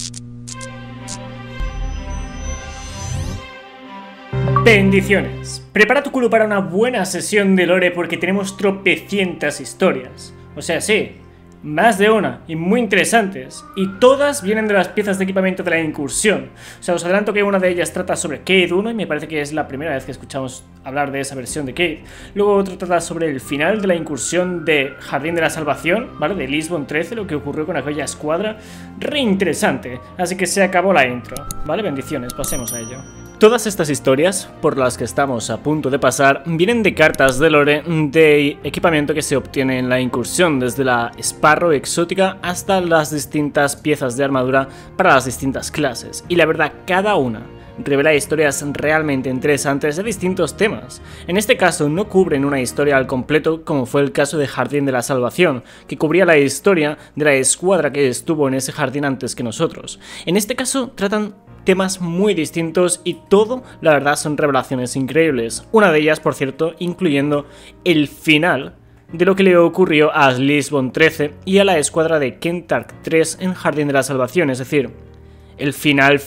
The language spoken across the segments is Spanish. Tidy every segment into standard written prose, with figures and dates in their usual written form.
Bendiciones. Prepara tu culo para una buena sesión de lore porque tenemos tropecientas historias. O sea, sí, más de una y muy interesantes. Y todas vienen de las piezas de equipamiento de la incursión. O sea, os adelanto que una de ellas trata sobre Cayde 1 y me parece que es la primera vez que escuchamos hablar de esa versión de Cayde. Luego otra trata sobre el final de la incursión de Jardín de la Salvación, ¿vale? De Lisbon 13, lo que ocurrió con aquella escuadra. Re interesante. Así que se acabó la intro, ¿vale? Bendiciones, pasemos a ello. Todas estas historias, por las que estamos a punto de pasar, vienen de cartas de lore de equipamiento que se obtiene en la incursión, desde la Sparrow exótica hasta las distintas piezas de armadura para las distintas clases. Y la verdad, cada una revela historias realmente interesantes de distintos temas. En este caso no cubren una historia al completo, como fue el caso de Jardín de la Salvación, que cubría la historia de la escuadra que estuvo en ese jardín antes que nosotros. En este caso tratan temas muy distintos y todo, la verdad, son revelaciones increíbles. Una de ellas, por cierto, incluyendo el final de lo que le ocurrió a Lisbon 13 y a la escuadra de Kentark 3 en Jardín de la Salvación, es decir, el final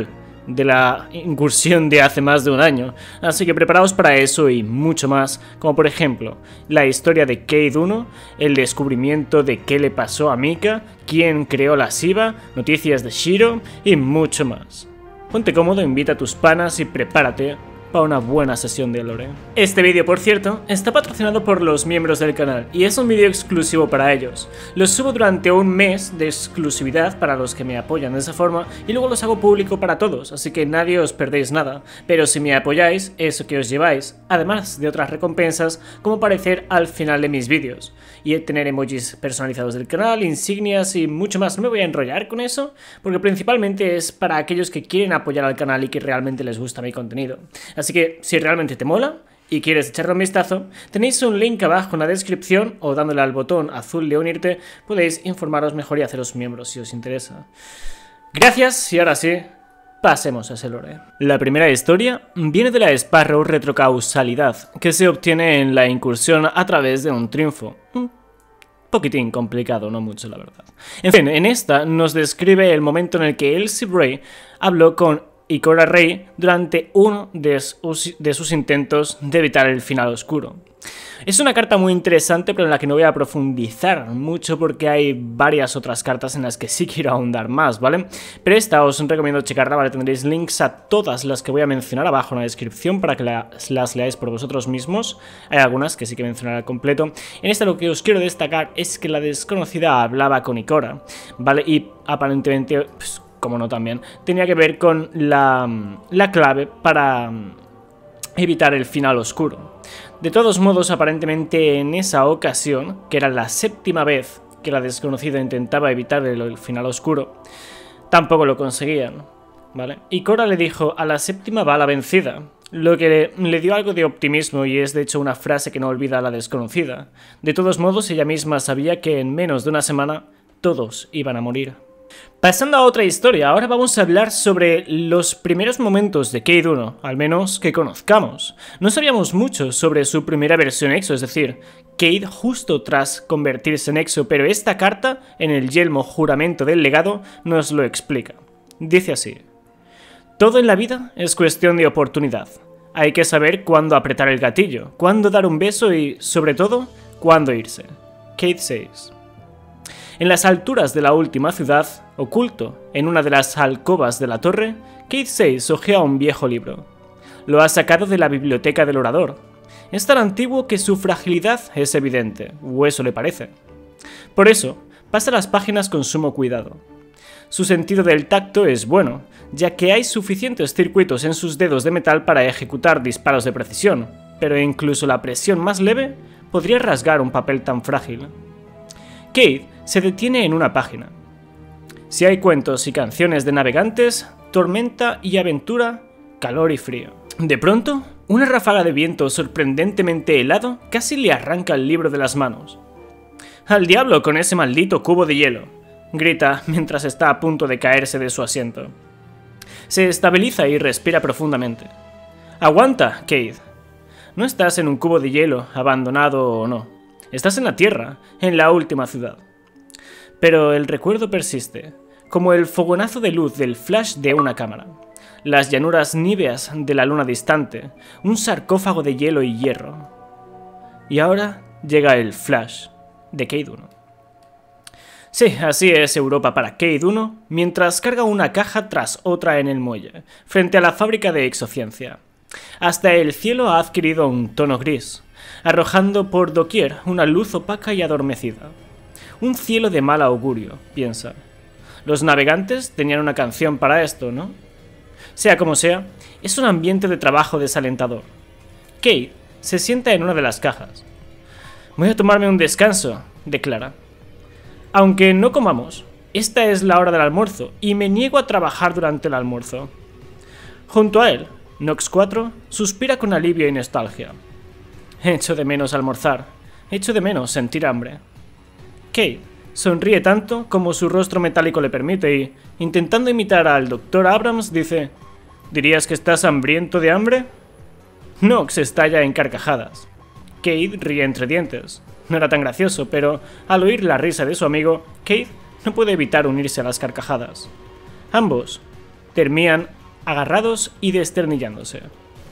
de la incursión de hace más de un año. Así que preparaos para eso y mucho más, como por ejemplo la historia de Cayde 1, el descubrimiento de qué le pasó a Mika, quién creó la Shiva, noticias de Shiro y mucho más. Ponte cómodo, invita a tus panas y prepárate para una buena sesión de lore. Este vídeo, por cierto, está patrocinado por los miembros del canal y es un vídeo exclusivo para ellos. Los subo durante un mes de exclusividad para los que me apoyan de esa forma y luego los hago público para todos, así que nadie os perdéis nada. Pero si me apoyáis, eso que os lleváis, además de otras recompensas como aparecer al final de mis vídeos y tener emojis personalizados del canal, insignias y mucho más. No me voy a enrollar con eso porque principalmente es para aquellos que quieren apoyar al canal y que realmente les gusta mi contenido. Así que si realmente te mola y quieres echarle un vistazo, tenéis un link abajo en la descripción o dándole al botón azul de unirte podéis informaros mejor y haceros miembros si os interesa. Gracias y ahora sí, pasemos a ese lore. La primera historia viene de la Sparrow retrocausalidad que se obtiene en la incursión a través de un triunfo. Un poquitín complicado, no mucho la verdad. En fin, en esta nos describe el momento en el que Elsie Bray habló con Ikora Rey durante uno de sus intentos de evitar el final oscuro. Es una carta muy interesante, pero en la que no voy a profundizar mucho porque hay varias otras cartas en las que sí quiero ahondar más, ¿vale? Pero esta os recomiendo checarla, ¿vale? Tendréis links a todas las que voy a mencionar abajo en la descripción para que las leáis por vosotros mismos. Hay algunas que sí que mencionaré al completo. En esta lo que os quiero destacar es que la desconocida hablaba con Ikora, ¿vale? Y aparentemente, pues, como no también, tenía que ver con la clave para evitar el final oscuro. De todos modos, aparentemente en esa ocasión, que era la séptima vez que la desconocida intentaba evitar el final oscuro, tampoco lo conseguían, ¿vale? Y Cora le dijo: a la séptima va la vencida, lo que le dio algo de optimismo y es de hecho una frase que no olvida a la desconocida. De todos modos, ella misma sabía que en menos de una semana todos iban a morir. Pasando a otra historia, ahora vamos a hablar sobre los primeros momentos de Cayde 1, al menos que conozcamos. No sabíamos mucho sobre su primera versión Exo, es decir, Cayde justo tras convertirse en Exo, pero esta carta, en el yelmo Juramento del Legado, nos lo explica. Dice así: todo en la vida es cuestión de oportunidad. Hay que saber cuándo apretar el gatillo, cuándo dar un beso y, sobre todo, cuándo irse. Cayde 6. En las alturas de la última ciudad, oculto en una de las alcobas de la torre, Cayde 6 hojea un viejo libro. Lo ha sacado de la biblioteca del orador. Es tan antiguo que su fragilidad es evidente, o eso le parece. Por eso, pasa las páginas con sumo cuidado. Su sentido del tacto es bueno, ya que hay suficientes circuitos en sus dedos de metal para ejecutar disparos de precisión, pero incluso la presión más leve podría rasgar un papel tan frágil. Cayde se detiene en una página. Si hay cuentos y canciones de navegantes, tormenta y aventura, calor y frío. De pronto, una ráfaga de viento sorprendentemente helado casi le arranca el libro de las manos. ¡Al diablo con ese maldito cubo de hielo!, grita mientras está a punto de caerse de su asiento. Se estabiliza y respira profundamente. ¡Aguanta, Cayde! No estás en un cubo de hielo, abandonado o no. Estás en la Tierra, en la última ciudad. Pero el recuerdo persiste. como el fogonazo de luz del flash de una cámara, las llanuras níveas de la luna distante, un sarcófago de hielo y hierro. Y ahora llega el flash de Cayde 1. Sí, así es Europa para Cayde 1, mientras carga una caja tras otra en el muelle, frente a la fábrica de exociencia. Hasta el cielo ha adquirido un tono gris, arrojando por doquier una luz opaca y adormecida. Un cielo de mal augurio, piensa. Los navegantes tenían una canción para esto, ¿no? Sea como sea, es un ambiente de trabajo desalentador. Cayde se sienta en una de las cajas. Voy a tomarme un descanso, declara. Aunque no comamos, esta es la hora del almuerzo y me niego a trabajar durante el almuerzo. Junto a él, Nox 4 suspira con alivio y nostalgia. Echo de menos almorzar, echo de menos sentir hambre. Cayde sonríe tanto como su rostro metálico le permite y, intentando imitar al Dr. Abrams, dice: ¿Dirías que estás hambriento de hambre? Nox estalla en carcajadas. Cayde ríe entre dientes. No era tan gracioso, pero al oír la risa de su amigo, Cayde no puede evitar unirse a las carcajadas. Ambos terminan agarrados y desternillándose.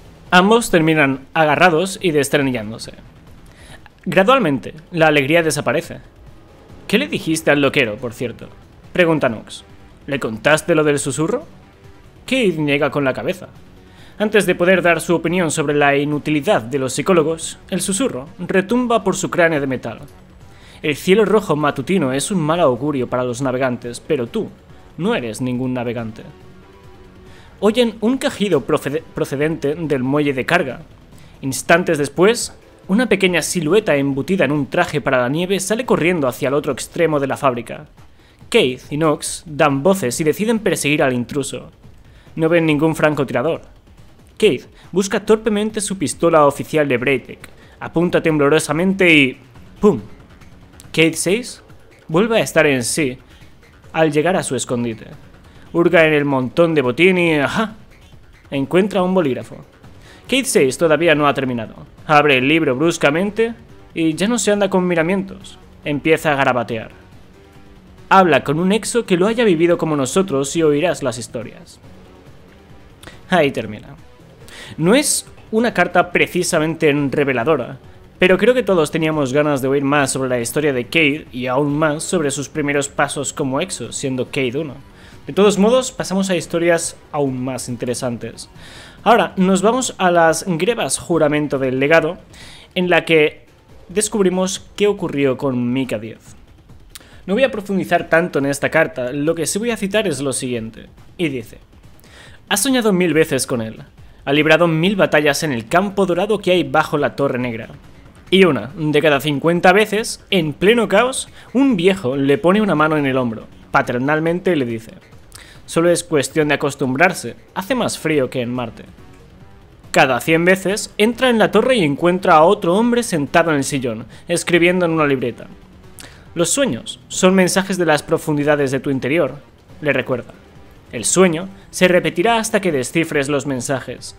Gradualmente, la alegría desaparece. ¿Qué le dijiste al loquero, por cierto?, pregunta Nox. ¿Le contaste lo del susurro? Cayde niega con la cabeza. Antes de poder dar su opinión sobre la inutilidad de los psicólogos, el susurro retumba por su cráneo de metal. El cielo rojo matutino es un mal augurio para los navegantes, pero tú no eres ningún navegante. Oyen un quejido procedente del muelle de carga. Instantes después, una pequeña silueta embutida en un traje para la nieve sale corriendo hacia el otro extremo de la fábrica. Cayde y Nox dan voces y deciden perseguir al intruso. No ven ningún francotirador. Cayde busca torpemente su pistola oficial de Braytech, apunta temblorosamente y... ¡pum! Cayde 6 vuelve a estar en sí al llegar a su escondite. Hurga en el montón de botín y... ¡ajá! Encuentra un bolígrafo. Cayde 6 todavía no ha terminado. Abre el libro bruscamente y ya no se anda con miramientos. Empieza a garabatear. Habla con un exo que lo haya vivido como nosotros y oirás las historias. Ahí termina. No es una carta precisamente reveladora, pero creo que todos teníamos ganas de oír más sobre la historia de Cayde y aún más sobre sus primeros pasos como exo, siendo Cayde 1. De todos modos, pasamos a historias aún más interesantes. Ahora, nos vamos a las grebas Juramento del Legado, en la que descubrimos qué ocurrió con Mika 10. No voy a profundizar tanto en esta carta, lo que sí voy a citar es lo siguiente, y dice: has soñado 1000 veces con él. Ha librado 1000 batallas en el campo dorado que hay bajo la Torre Negra. Y una de cada 50 veces, en pleno caos, un viejo le pone una mano en el hombro. Paternalmente le dice: solo es cuestión de acostumbrarse, hace más frío que en Marte. Cada 100 veces, entra en la torre y encuentra a otro hombre sentado en el sillón, escribiendo en una libreta. Los sueños son mensajes de las profundidades de tu interior, le recuerda. El sueño se repetirá hasta que descifres los mensajes.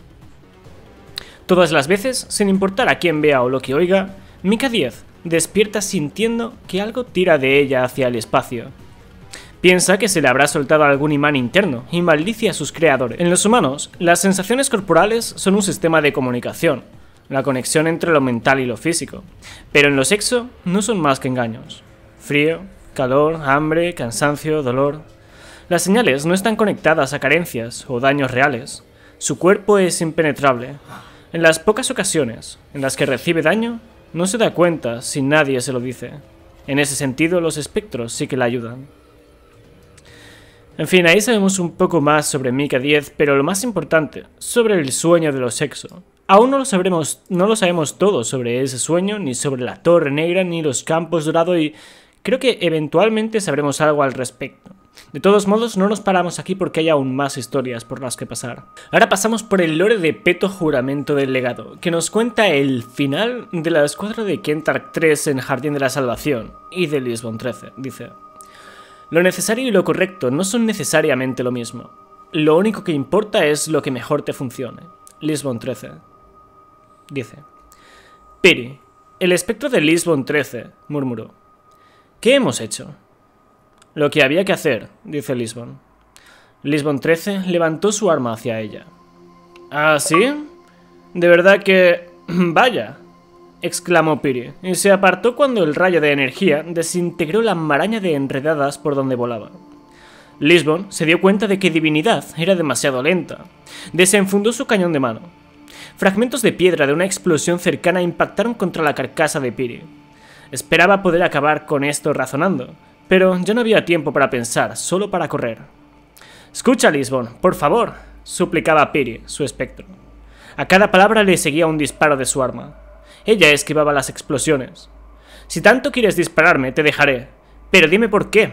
Todas las veces, sin importar a quién vea o lo que oiga, Mika 10 despierta sintiendo que algo tira de ella hacia el espacio. Piensa que se le habrá soltado algún imán interno y maldice a sus creadores. En los humanos, las sensaciones corporales son un sistema de comunicación, la conexión entre lo mental y lo físico. Pero en los exo no son más que engaños. Frío, calor, hambre, cansancio, dolor... Las señales no están conectadas a carencias o daños reales. Su cuerpo es impenetrable. En las pocas ocasiones en las que recibe daño, no se da cuenta si nadie se lo dice. En ese sentido, los espectros sí que la ayudan. En fin, ahí sabemos un poco más sobre Mika 10, pero lo más importante, sobre el sueño de los exo. Aún no lo sabemos todo sobre ese sueño, ni sobre la Torre Negra, ni los campos dorados, y creo que eventualmente sabremos algo al respecto. De todos modos, no nos paramos aquí porque hay aún más historias por las que pasar. Ahora pasamos por el lore de Peto Juramento del Legado, que nos cuenta el final de la escuadra de Kentark 3 en Jardín de la Salvación y de Lisbon 13, dice: lo necesario y lo correcto no son necesariamente lo mismo. Lo único que importa es lo que mejor te funcione. Lisbon 13. Dice: Piri, el espectro de Lisbon 13, murmuró. ¿Qué hemos hecho? Lo que había que hacer, dice Lisbon. Lisbon 13 levantó su arma hacia ella. ¿Ah, sí? De verdad que... vaya, exclamó Piri, y se apartó cuando el rayo de energía desintegró la maraña de enredadas por donde volaba. Lisbon se dio cuenta de que Divinidad era demasiado lenta. Desenfundó su cañón de mano. Fragmentos de piedra de una explosión cercana impactaron contra la carcasa de Piri. Esperaba poder acabar con esto razonando, pero ya no había tiempo para pensar, solo para correr. «Escucha, Lisbon, por favor», suplicaba Piri, su espectro. A cada palabra le seguía un disparo de su arma. Ella esquivaba las explosiones. «Si tanto quieres dispararme, te dejaré, pero dime por qué».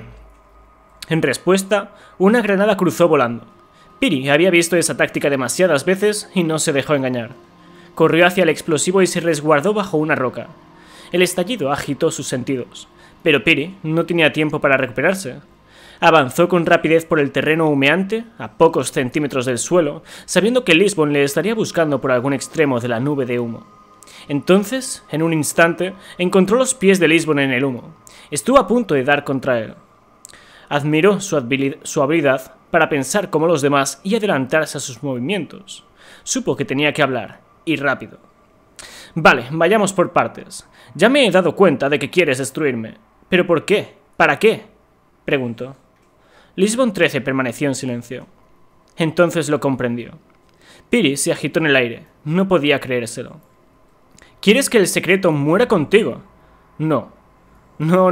En respuesta, una granada cruzó volando. Piri había visto esa táctica demasiadas veces y no se dejó engañar. Corrió hacia el explosivo y se resguardó bajo una roca. El estallido agitó sus sentidos, pero Piri no tenía tiempo para recuperarse. Avanzó con rapidez por el terreno humeante, a pocos centímetros del suelo, sabiendo que Lisbon le estaría buscando por algún extremo de la nube de humo. Entonces, en un instante, encontró los pies de Lisbon en el humo. Estuvo a punto de dar contra él. Admiró su habilidad para pensar como los demás y adelantarse a sus movimientos. Supo que tenía que hablar, y rápido. «Vale, vayamos por partes. Ya me he dado cuenta de que quieres destruirme. ¿Pero por qué? ¿Para qué?», preguntó. Lisbon 13 permaneció en silencio. Entonces lo comprendió. Piri se agitó en el aire. No podía creérselo. «¿Quieres que el secreto muera contigo?» «No. No.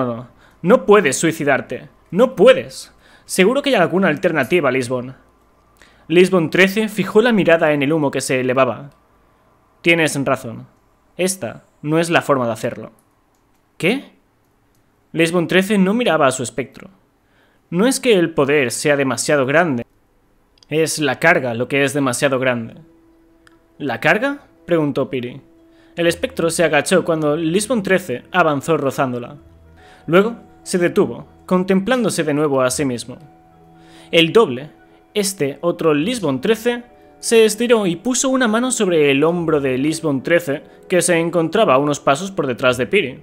No puedes suicidarte. No puedes. Seguro que hay alguna alternativa, Lisbon». Lisbon 13 fijó la mirada en el humo que se elevaba. «Tienes razón. Esta no es la forma de hacerlo». «¿Qué?». Lisbon 13 no miraba a su espectro. No es que el poder sea demasiado grande. Es la carga lo que es demasiado grande. «¿La carga?», preguntó Piri. El espectro se agachó cuando Lisbon 13 avanzó rozándola. Luego se detuvo, contemplándose de nuevo a sí mismo. El doble, otro Lisbon 13, se estiró y puso una mano sobre el hombro de Lisbon 13, que se encontraba a unos pasos por detrás de Piri.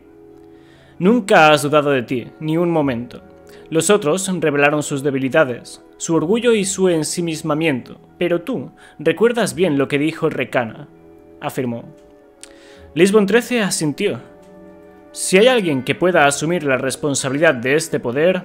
«Nunca has dudado de ti, ni un momento. Los otros revelaron sus debilidades, su orgullo y su ensimismamiento, pero tú recuerdas bien lo que dijo Recana», afirmó. Lisbon 13 asintió. «Si hay alguien que pueda asumir la responsabilidad de este poder,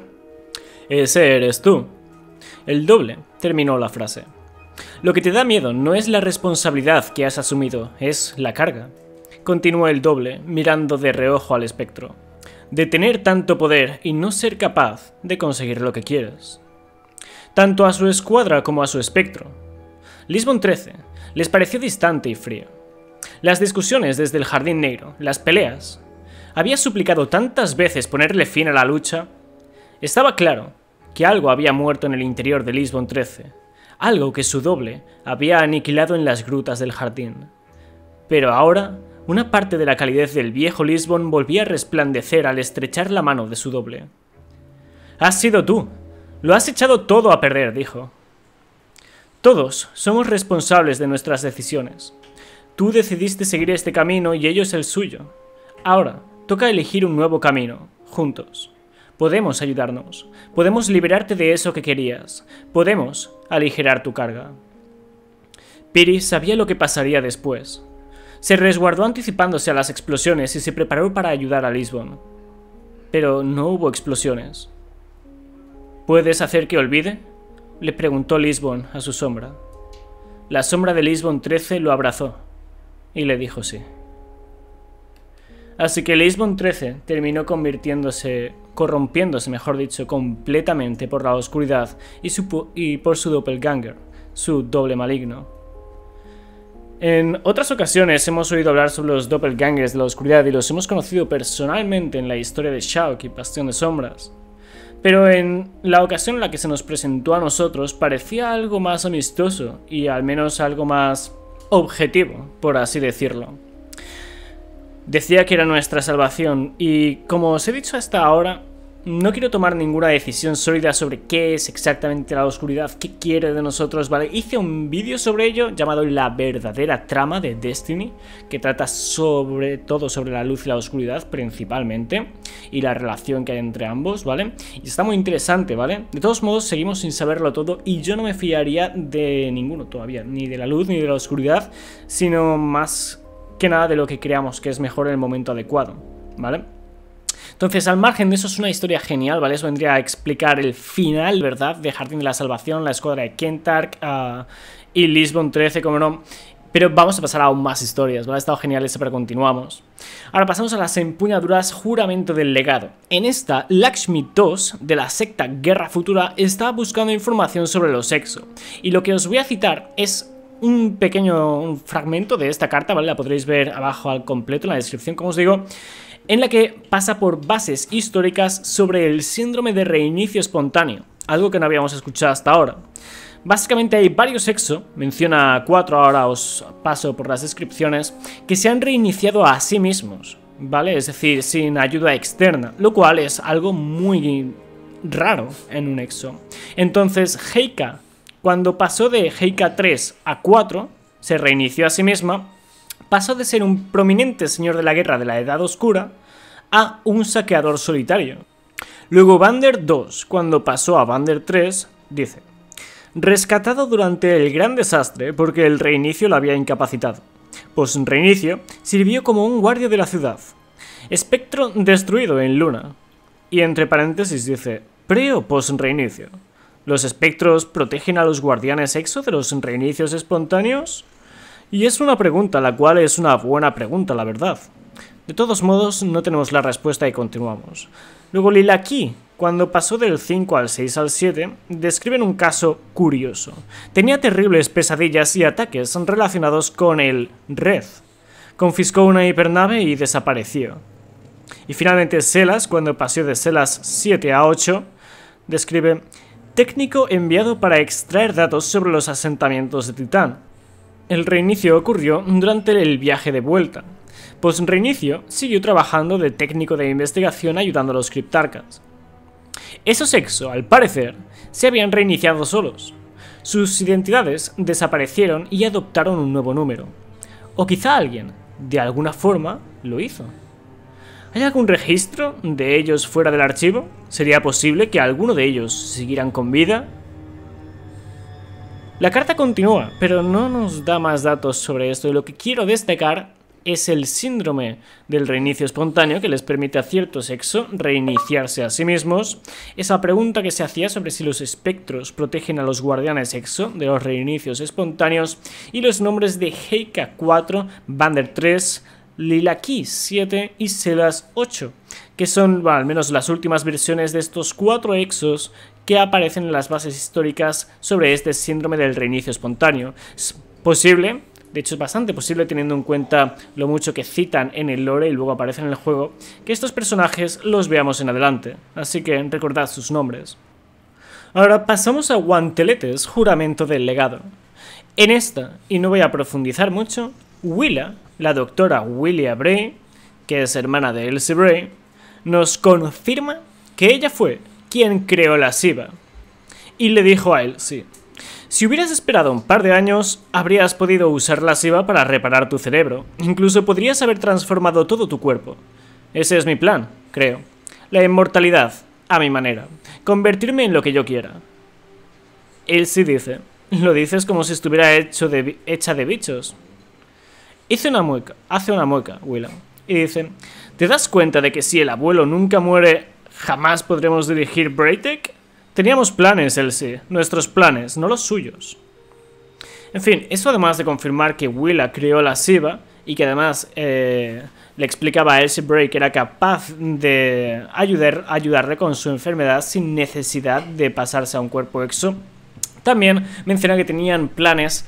ese eres tú». El doble terminó la frase. «Lo que te da miedo no es la responsabilidad que has asumido, es la carga», continuó el doble, mirando de reojo al espectro. «De tener tanto poder y no ser capaz de conseguir lo que quieres». Tanto a su escuadra como a su espectro. Lisbon 13 les pareció distante y frío. Las discusiones desde el Jardín Negro, las peleas. Había suplicado tantas veces ponerle fin a la lucha. Estaba claro que algo había muerto en el interior de Lisbon 13, algo que su doble había aniquilado en las grutas del jardín. Pero ahora, una parte de la calidez del viejo Lisbon volvía a resplandecer al estrechar la mano de su doble. «Has sido tú. Lo has echado todo a perder», dijo. «Todos somos responsables de nuestras decisiones. Tú decidiste seguir este camino y ellos el suyo. Ahora, toca elegir un nuevo camino, juntos. Podemos ayudarnos. Podemos liberarte de eso que querías. Podemos aligerar tu carga». Piri sabía lo que pasaría después. Se resguardó anticipándose a las explosiones y se preparó para ayudar a Lisbon. Pero no hubo explosiones. «¿Puedes hacer que olvide?», le preguntó Lisbon a su sombra. La sombra de Lisbon 13 lo abrazó y le dijo sí. Así que Lisbon 13 terminó corrompiéndose, mejor dicho, completamente por la oscuridad y por su doppelganger, su doble maligno. En otras ocasiones hemos oído hablar sobre los doppelgangers de la oscuridad y los hemos conocido personalmente en la historia de Shulk y Bastión de Sombras. Pero en la ocasión en la que se nos presentó a nosotros parecía algo más amistoso y al menos algo más objetivo, por así decirlo. Decía que era nuestra salvación y, como os he dicho hasta ahora, no quiero tomar ninguna decisión sólida sobre qué es exactamente la oscuridad, qué quiere de nosotros, ¿vale? Hice un vídeo sobre ello llamado La verdadera trama de Destiny, que trata sobre todo sobre la luz y la oscuridad principalmente, y la relación que hay entre ambos, ¿vale? Y está muy interesante, ¿vale? De todos modos, seguimos sin saberlo todo y yo no me fiaría de ninguno todavía, ni de la luz ni de la oscuridad, sino más que nada de lo que creamos que es mejor en el momento adecuado, ¿vale? Entonces, al margen de eso, es una historia genial, ¿vale? Eso vendría a explicar el final, ¿verdad? De Jardín de la Salvación, la escuadra de Kentark y Lisbon 13, como no. Pero vamos a pasar a aún más historias, ¿vale? Ha estado genial ese, pero continuamos. Ahora pasamos a las empuñaduras Juramento del Legado. En esta, Lakshmi II, de la secta Guerra Futura, está buscando información sobre los Exo. Y lo que os voy a citar es un pequeño fragmento de esta carta, ¿vale? La podréis ver abajo al completo en la descripción, como os digo, en la que pasa por bases históricas sobre el síndrome de reinicio espontáneo, algo que no habíamos escuchado hasta ahora. Básicamente hay varios Exo, menciona 4, ahora os paso por las descripciones, que se han reiniciado a sí mismos, ¿vale? Es decir, sin ayuda externa, lo cual es algo muy raro en un Exo. Entonces, Heika, cuando pasó de Heika 3 a 4, se reinició a sí misma, pasó de ser un prominente señor de la guerra de la Edad Oscura a un saqueador solitario. Luego Vander 2, cuando pasó a Vander 3, dice: rescatado durante el gran desastre porque el reinicio lo había incapacitado. Post reinicio sirvió como un guardia de la ciudad. Espectro destruido en Luna. Y entre paréntesis dice: pre o post reinicio. ¿Los espectros protegen a los guardianes Exo de los reinicios espontáneos? Y es una pregunta, la cual es una buena pregunta, la verdad. De todos modos, no tenemos la respuesta y continuamos. Luego Lilaki, cuando pasó del 5 al 6 al 7, describen un caso curioso. Tenía terribles pesadillas y ataques relacionados con el Red. Confiscó una hipernave y desapareció. Y finalmente Selas, cuando pasó de Selas 7 a 8, describe: técnico enviado para extraer datos sobre los asentamientos de Titán. El reinicio ocurrió durante el viaje de vuelta. Post reinicio siguió trabajando de técnico de investigación ayudando a los criptarcas. Esos Exo, al parecer, se habían reiniciado solos. Sus identidades desaparecieron y adoptaron un nuevo número. O quizá alguien, de alguna forma, lo hizo. ¿Hay algún registro de ellos fuera del archivo? ¿Sería posible que alguno de ellos siguieran con vida? La carta continúa, pero no nos da más datos sobre esto, y lo que quiero destacar es el síndrome del reinicio espontáneo que les permite a ciertos Exo reiniciarse a sí mismos, esa pregunta que se hacía sobre si los espectros protegen a los guardianes Exo de los reinicios espontáneos, y los nombres de Heika 4, Vander 3, Lilaki 7 y Selas 8, que son, bueno, al menos las últimas versiones de estos 4 Exos que aparecen en las bases históricas sobre este síndrome del reinicio espontáneo. Es posible, de hecho es bastante posible teniendo en cuenta lo mucho que citan en el lore y luego aparecen en el juego, que estos personajes los veamos en adelante, así que recordad sus nombres. Ahora pasamos a Guanteletes, Juramento del Legado. En esta, y no voy a profundizar mucho, Willa, la doctora Willia Bray, que es hermana de Elsie Bray, nos confirma que ella fue quien creó la Shiva. Y le dijo a Elsie: si hubieras esperado un par de años, habrías podido usar la Shiva para reparar tu cerebro. Incluso podrías haber transformado todo tu cuerpo. Ese es mi plan, creo. La inmortalidad, a mi manera. Convertirme en lo que yo quiera. Elsie dice: lo dices como si estuviera hecha de bichos. Hace una mueca, Willam, y dice: ¿te das cuenta de que si el abuelo nunca muere, jamás podremos dirigir Braytech? Teníamos planes, Elsie, nuestros planes, no los suyos. En fin, eso además de confirmar que Willa creó la Shiva y que además le explicaba a Elsie Bray que era capaz de ayudarle con su enfermedad sin necesidad de pasarse a un cuerpo Exo. También menciona que tenían planes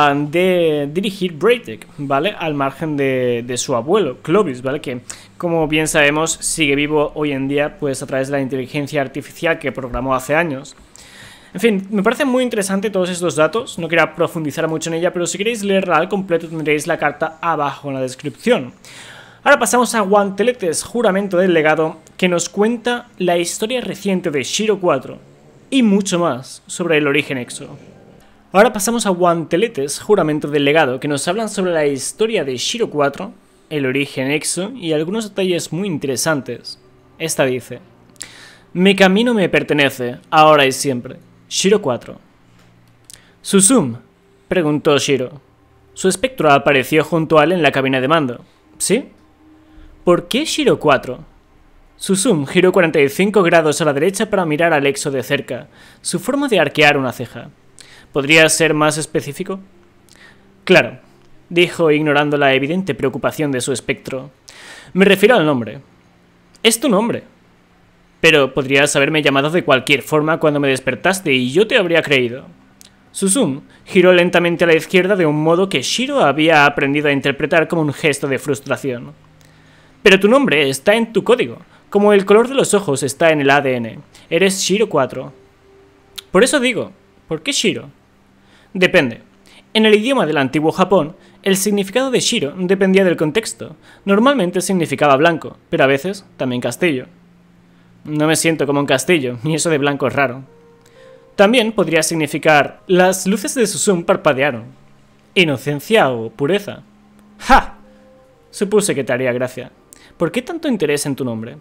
de dirigir Braytech, ¿vale? Al margen de su abuelo, Clovis, ¿vale? Que, como bien sabemos, sigue vivo hoy en día, pues a través de la inteligencia artificial que programó hace años. En fin, me parece muy interesante todos estos datos, no quiero profundizar mucho en ella, pero si queréis leerla al completo tendréis la carta abajo en la descripción. Ahora pasamos a Guanteletes, Juramento del Legado, que nos cuenta la historia reciente de Shiro 4 y mucho más sobre el origen Exo. Ahora pasamos a Guanteletes, Juramento del Legado, que nos hablan sobre la historia de Shiro 4, el origen Exo y algunos detalles muy interesantes. Esta dice: mi camino me pertenece, ahora y siempre. Shiro 4. ¿Susum?, preguntó Shiro. Su espectro apareció junto a él en la cabina de mando. ¿Sí? ¿Por qué Shiro 4? Susum giró 45 grados a la derecha para mirar al Exo de cerca, su forma de arquear una ceja. ¿Podría ser más específico? Claro, dijo ignorando la evidente preocupación de su espectro. Me refiero al nombre. Es tu nombre. Pero podrías haberme llamado de cualquier forma cuando me despertaste y yo te habría creído. Susum giró lentamente a la izquierda de un modo que Shiro había aprendido a interpretar como un gesto de frustración. Pero tu nombre está en tu código, como el color de los ojos está en el ADN. Eres Shiro 4. Por eso digo, ¿por qué Shiro? Depende. En el idioma del antiguo Japón, el significado de Shiro dependía del contexto. Normalmente significaba blanco, pero a veces también castillo. No me siento como un castillo, y eso de blanco es raro. También podría significar: las luces de Susum parpadearon. Inocencia o pureza. ¡Ja! Supuse que te haría gracia. ¿Por qué tanto interés en tu nombre?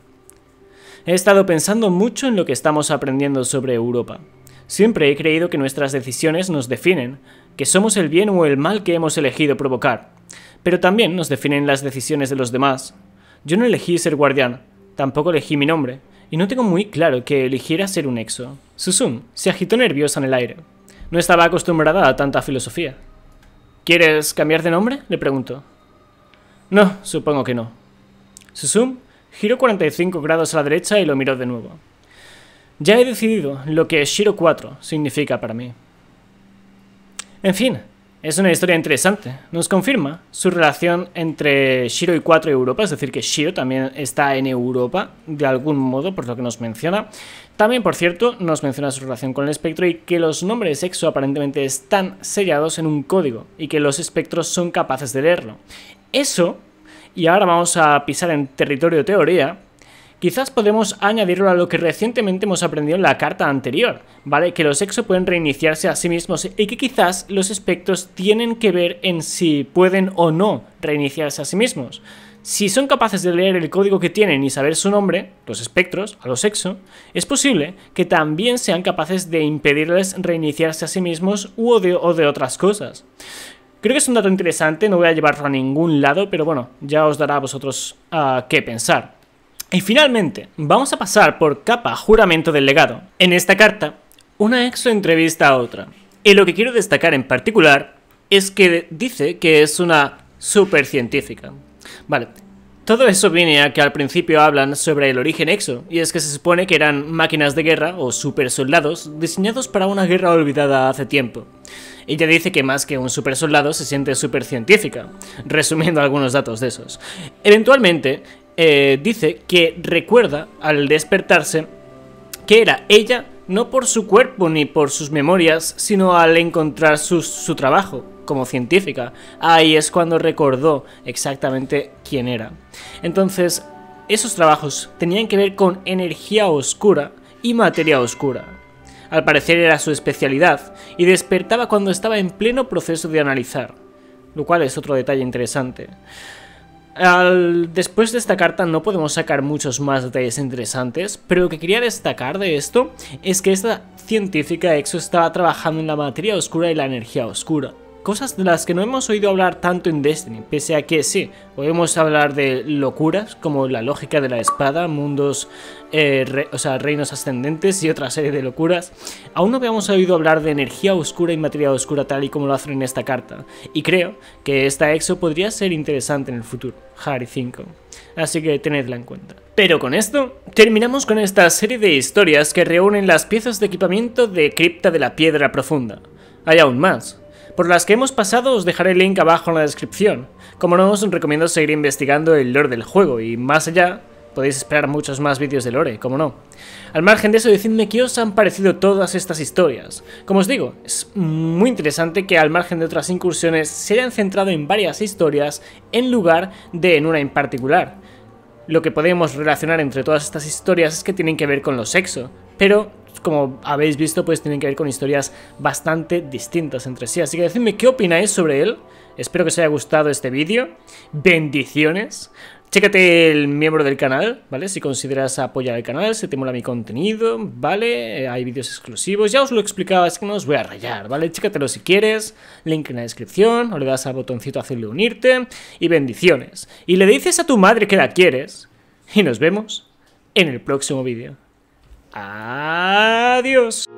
He estado pensando mucho en lo que estamos aprendiendo sobre Europa. Siempre he creído que nuestras decisiones nos definen, que somos el bien o el mal que hemos elegido provocar. Pero también nos definen las decisiones de los demás. Yo no elegí ser guardián, tampoco elegí mi nombre, y no tengo muy claro que eligiera ser un Exo. Susum se agitó nerviosa en el aire. No estaba acostumbrada a tanta filosofía. ¿Quieres cambiar de nombre?, le preguntó. No, supongo que no. Susum giró 45 grados a la derecha y lo miró de nuevo. Ya he decidido lo que Shiro 4 significa para mí. En fin, es una historia interesante. Nos confirma su relación entre Shiro y 4 y Europa, es decir, que Shiro también está en Europa, de algún modo, por lo que nos menciona. También, por cierto, nos menciona su relación con el espectro y que los nombres Exo aparentemente están sellados en un código y que los espectros son capaces de leerlo. Eso, y ahora vamos a pisar en territorio teoría, quizás podemos añadirlo a lo que recientemente hemos aprendido en la carta anterior, ¿vale? Que los Exo pueden reiniciarse a sí mismos y que quizás los espectros tienen que ver en si pueden o no reiniciarse a sí mismos. Si son capaces de leer el código que tienen y saber su nombre, los espectros, a los Exo, es posible que también sean capaces de impedirles reiniciarse a sí mismos o de otras cosas. Creo que es un dato interesante, no voy a llevarlo a ningún lado, pero bueno, ya os dará a vosotros qué pensar. Y finalmente, vamos a pasar por capa Juramento del Legado. En esta carta, una Exo entrevista a otra. Y lo que quiero destacar en particular es que dice que es una supercientífica. Vale, todo eso viene a que al principio hablan sobre el origen Exo, y es que se supone que eran máquinas de guerra o supersoldados diseñados para una guerra olvidada hace tiempo. Ella dice que más que un supersoldado se siente supercientífica, resumiendo algunos datos de esos. Eventualmente, dice que recuerda al despertarse que era ella no por su cuerpo ni por sus memorias, sino al encontrar su trabajo como científica. Ahí es cuando recordó exactamente quién era. Entonces, esos trabajos tenían que ver con energía oscura y materia oscura. Al parecer era su especialidad y despertaba cuando estaba en pleno proceso de analizar, lo cual es otro detalle interesante. Después de esta carta no podemos sacar muchos más detalles interesantes, pero lo que quería destacar de esto es que esta científica Exo estaba trabajando en la materia oscura y la energía oscura. Cosas de las que no hemos oído hablar tanto en Destiny, pese a que sí, oímos hablar de locuras como la lógica de la espada, mundos, reinos ascendentes y otra serie de locuras. Aún no habíamos oído hablar de energía oscura y materia oscura tal y como lo hacen en esta carta, y creo que esta Exo podría ser interesante en el futuro, Hari 5, así que tenedla en cuenta. Pero con esto, terminamos con esta serie de historias que reúnen las piezas de equipamiento de Cripta de la Piedra Profunda. Hay aún más. Por las que hemos pasado os dejaré el link abajo en la descripción. Como no, os recomiendo seguir investigando el lore del juego y más allá podéis esperar muchos más vídeos de lore, como no. Al margen de eso, decidme qué os han parecido todas estas historias. Como os digo, es muy interesante que al margen de otras incursiones se hayan centrado en varias historias en lugar de en una en particular. lo que podemos relacionar entre todas estas historias es que tienen que ver con lo sexo, pero como habéis visto pues tienen que ver con historias bastante distintas entre sí, así que decidme qué opináis sobre él. Espero que os haya gustado este vídeo, bendiciones. Chécate el miembro del canal, ¿vale? Si consideras apoyar el canal, si te mola mi contenido, ¿vale? Hay vídeos exclusivos, ya os lo he explicado, es que no os voy a rayar, ¿vale? Chécatelo si quieres, link en la descripción, o le das al botoncito azul de unirte, y bendiciones. Y le dices a tu madre que la quieres, y nos vemos en el próximo vídeo. Adiós.